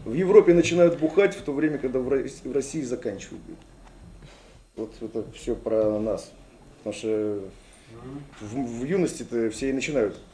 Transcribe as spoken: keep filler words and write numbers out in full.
В Европе начинают бухать в то время, когда в России, в России заканчивают. Вот это все про нас. Потому что в, в юности-то все и начинают